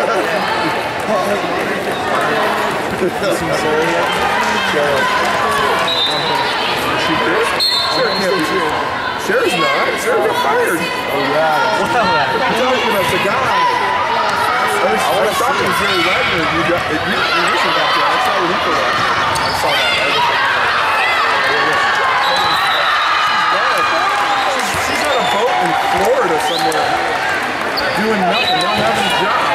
Cher's not. Cher got fired. Oh, yeah. I'm telling you, that's a guy. I was talking to Jerry Wagner. You listened back there. I saw what he put on. I saw that. She's on a boat in Florida somewhere doing nothing, not having a job.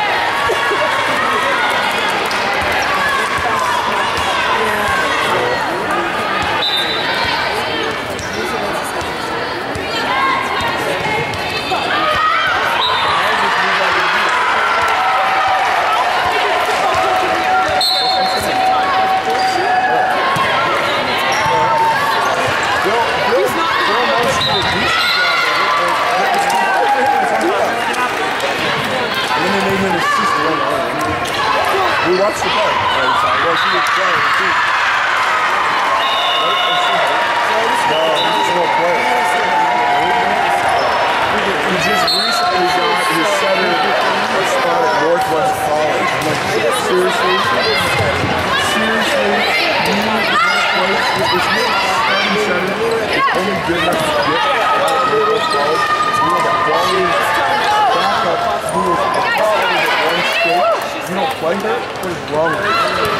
We watched the play. Well, she was playing too. No, he's no player. He just recently got his setter spot at Northwest College. I'm like, seriously? Seriously? You need to play with this new starting center? It's only good enough to get out of Northwest College. You have a quality backup who is a quality at one state. You don't play her? What is wrong with you?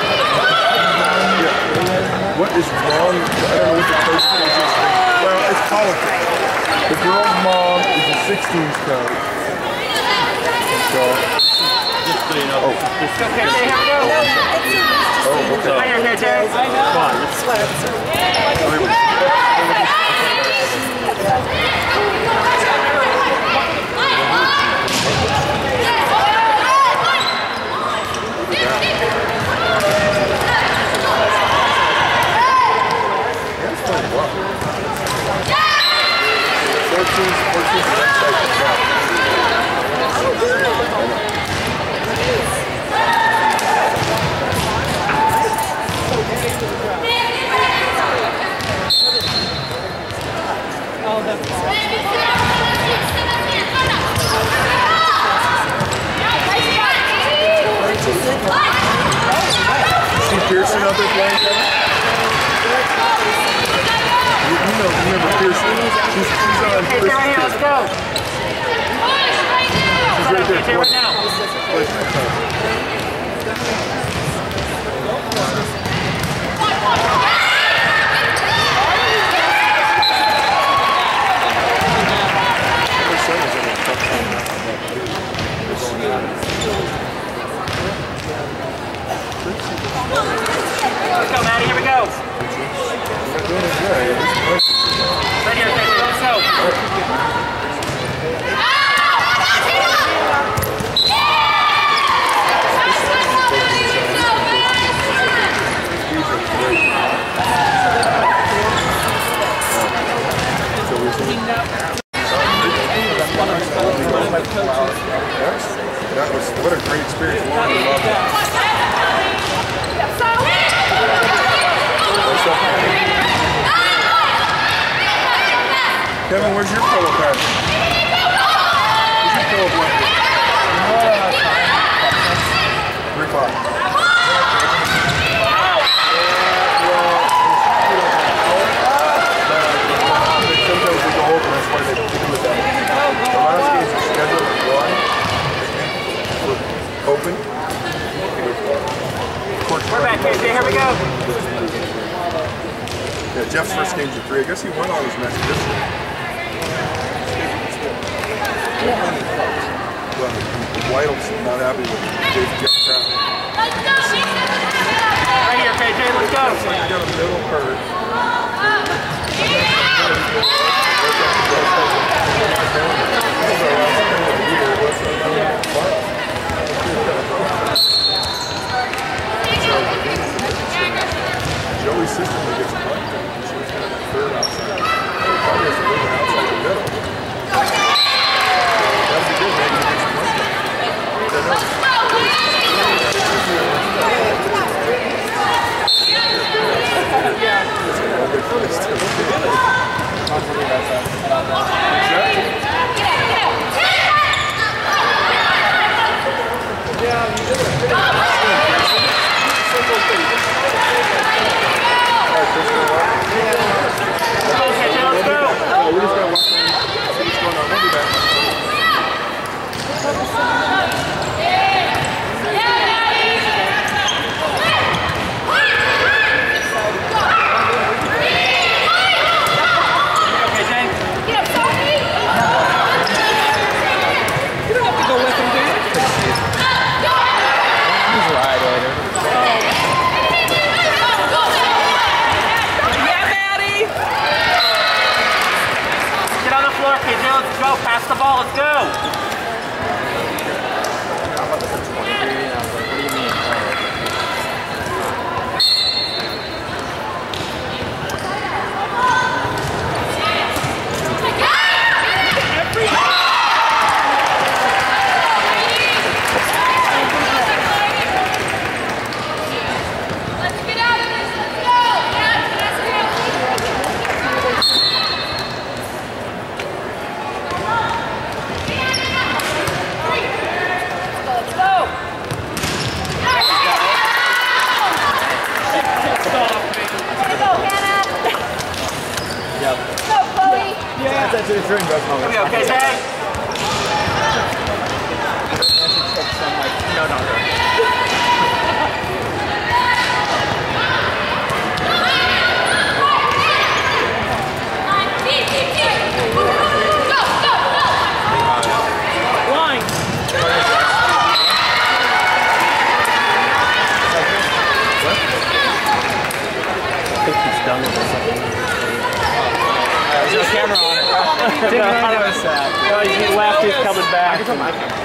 Yeah. What is wrong? I don't know what the coach is. Well, it's politics. The girl's mom is a 16s coach. So, just so you know. Oh. Okay, here we go. Oh, okay. Right here, Jerry. Come on. Pearson out there playing, Kevin? You remember Pearson? She's on Pearson. Okay, right here, let's go. She's right there. Right now. Let's go, Maddie, here we go. Right here, let's go. That was, what a great experience. Kevin, where's your pillow pad? Where's your pillow blanket? 3 o'clock. Sometimes they go open, that's why they do it that way. The last games are scheduled at 1 for open. We're back here, here we go. Yeah, Jeff's first game's at 3. I guess he won all his matches this year. Well, Whitle's not happy with Jeff Crown. Right here, KJ, let's go. Looks like you got a middle hurt. Joey's sister gets a bunch. She was kind of third outside. Probably has to live outside the middle. That would be good, maybe he gets a bunch. I don't know. floor, KJ. Let's go. Pass the ball. Let's go. That's a dream, bro. Here we go, KJ. No. Line. I think he's done with something. There's no camera on it. Didn't notice that. No, he left. He's coming back. I can tell my camera.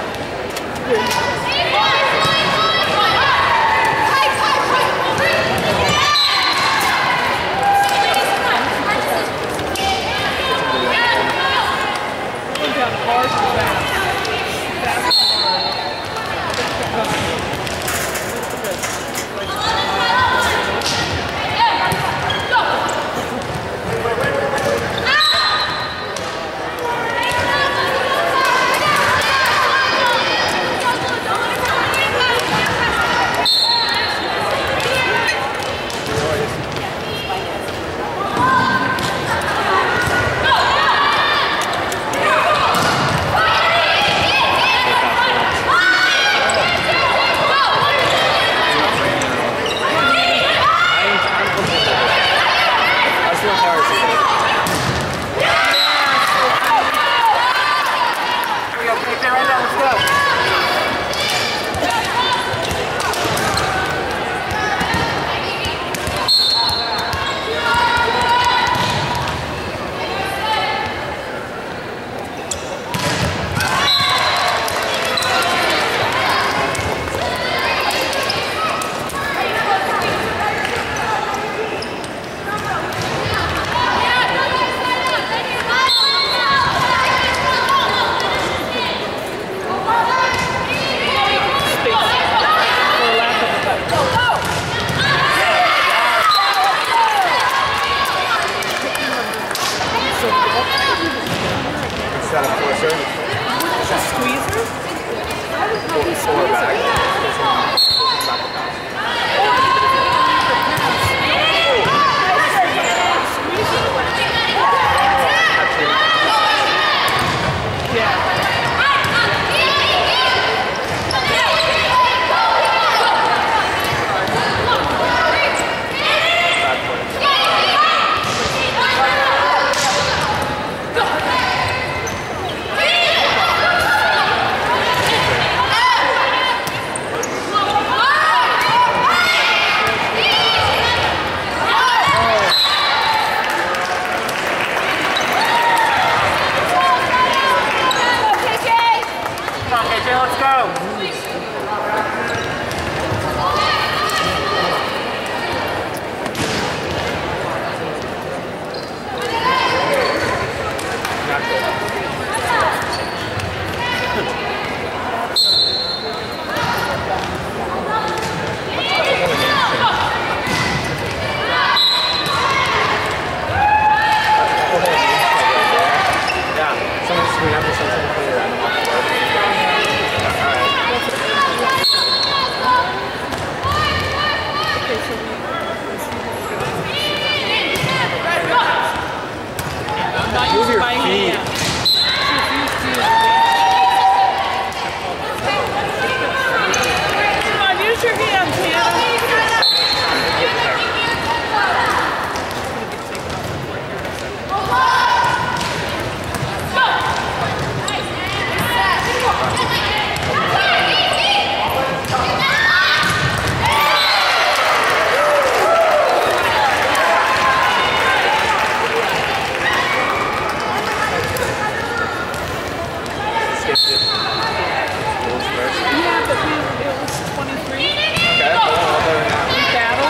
Move your feet. Come on, use your hands, Hannah. Yeah, but it was 23. Okay, well, better now. We battled.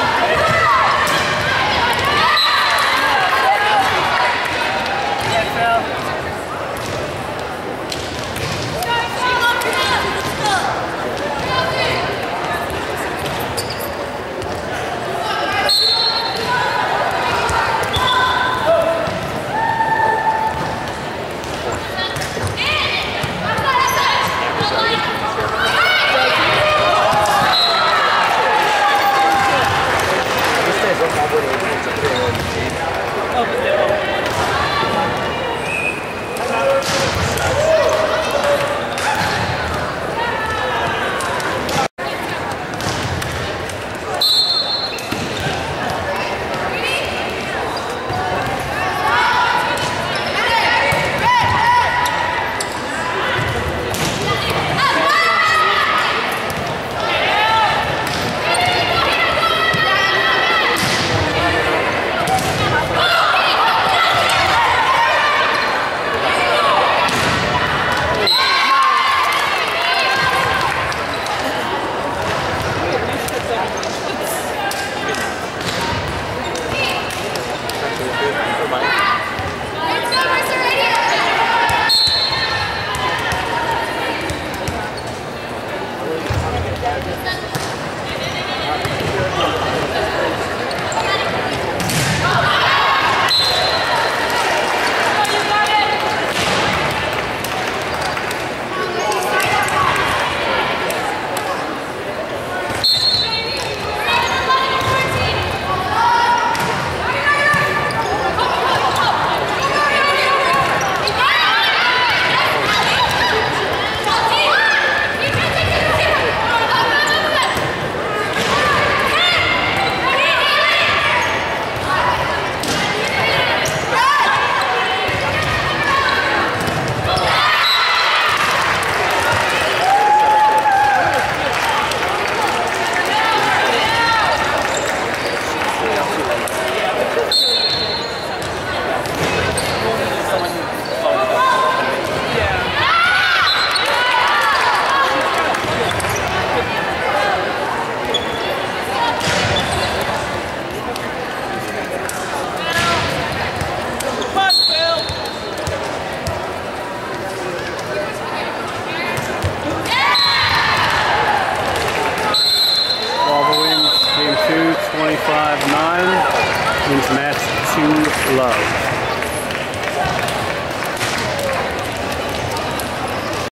Wins match 2 love.